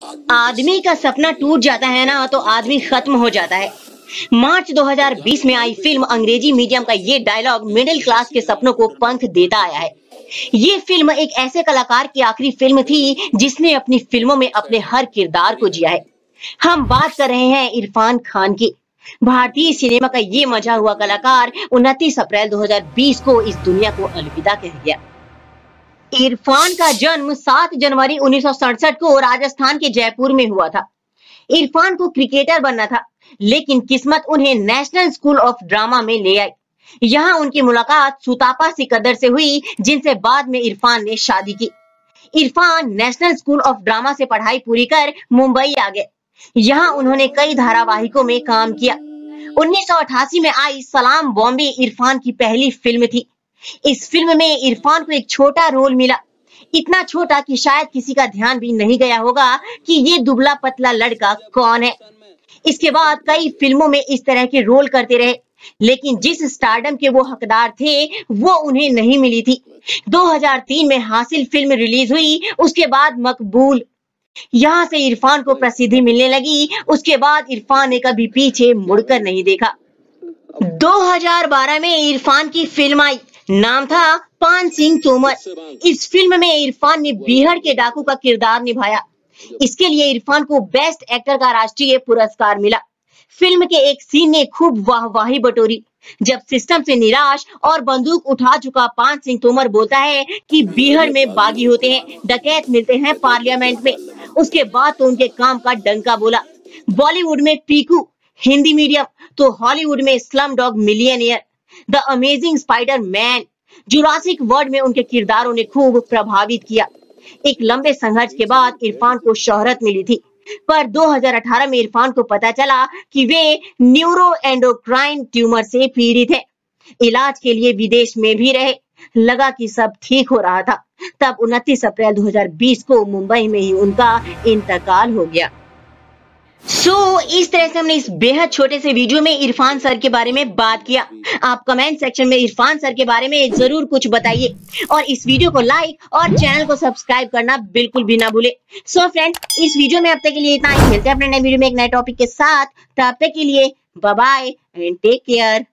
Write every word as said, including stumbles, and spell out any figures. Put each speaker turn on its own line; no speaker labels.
आदमी का सपना टूट जाता है ना तो आदमी खत्म हो जाता है। मार्च दो हज़ार बीस में आई फिल्म अंग्रेजी मीडियम का ये डायलॉग मिडिल क्लास के सपनों को पंख देता आया है। ये फिल्म एक ऐसे कलाकार की आखिरी फिल्म थी जिसने अपनी फिल्मों में अपने हर किरदार को जिया है। हम बात कर रहे हैं इरफान खान की। भारतीय सिनेमा का ये मजा हुआ कलाकार उनतीस अप्रैल दो हज़ार बीस को इस दुनिया को अलविदा कह गया। इरफान का जन्म सात जनवरी उन्नीस सौ सड़सठ को राजस्थान के जयपुर में हुआ था। इरफान को क्रिकेटर बनना था, लेकिन किस्मत उन्हें नेशनल स्कूल ऑफ ड्रामा में ले आई। यहाँ उनकी मुलाकात सुतापा सिकंदर से हुई, जिनसे बाद में इरफान ने शादी की। Irfan national school of drama से पढ़ाई पूरी कर मुंबई आ गए। यहाँ उन्होंने कई धारावाहिकों में काम किया। उन्नीस सौ अठासी में आई सलाम बॉम्बे इरफान की पहली फिल्म थी। इस फिल्म में इरफान को एक छोटा रोल मिला, इतना छोटा कि शायद किसी का ध्यान भी नहीं गया होगा कि ये दुबला पतला लड़का कौन है। इसके बाद कई फिल्मों में इस तरह के रोल करते रहे, लेकिन जिस स्टारडम के वो हकदार थे वो उन्हें नहीं मिली थी। दो हज़ार तीन में हासिल फिल्म रिलीज हुई, उसके बाद मकबूल। यहाँ से इरफान को प्रसिद्धि मिलने लगी। उसके बाद इरफान ने कभी पीछे मुड़कर नहीं देखा। दो हज़ार बारह में इरफान की फिल्म आई, नाम था पान सिंह तोमर। इस फिल्म में इरफान ने बिहार के डाकू का किरदार निभाया। इसके लिए इरफान को बेस्ट एक्टर का राष्ट्रीय पुरस्कार मिला। फिल्म के एक सीन ने खूब वाहवाही बटोरी, जब सिस्टम से निराश और बंदूक उठा चुका पान सिंह तोमर बोलता है कि बिहार में बागी होते हैं, डकैत मिलते हैं पार्लियामेंट में। उसके बाद तो उनके काम का डंका बोला। बॉलीवुड में पीकू, हिंदी मीडियम, तो हॉलीवुड में slumdog millionaire, the amazing spider man, jurassic world में उनके किरदारों ने खूब प्रभावित किया। एक लंबे संघर्ष के बाद इरफान को शोहरत मिली थी, पर दो हज़ार अठारह में इरफान को पता चला कि वे न्यूरो एंडोक्राइन ट्यूमर से पीड़ित है। इलाज के लिए विदेश में भी रहे, लगा कि सब ठीक हो रहा था। तब उनतीस अप्रैल दो हज़ार बीस को मुंबई में ही उनका इंतकाल हो गया। सो so, इस तरह से हमने इस बेहद छोटे से वीडियो में इरफान सर के बारे में बात किया। आप कमेंट सेक्शन में इरफान सर के बारे में जरूर कुछ बताइए और इस वीडियो को लाइक और चैनल को सब्सक्राइब करना बिल्कुल भी ना भूले। सो so, फ्रेंड, इस वीडियो में अब तक के लिए इतना ही। मिलते हैं अपने नए वीडियो में एक नए टॉपिक के साथ। तब तक के लिए bye bye and take care.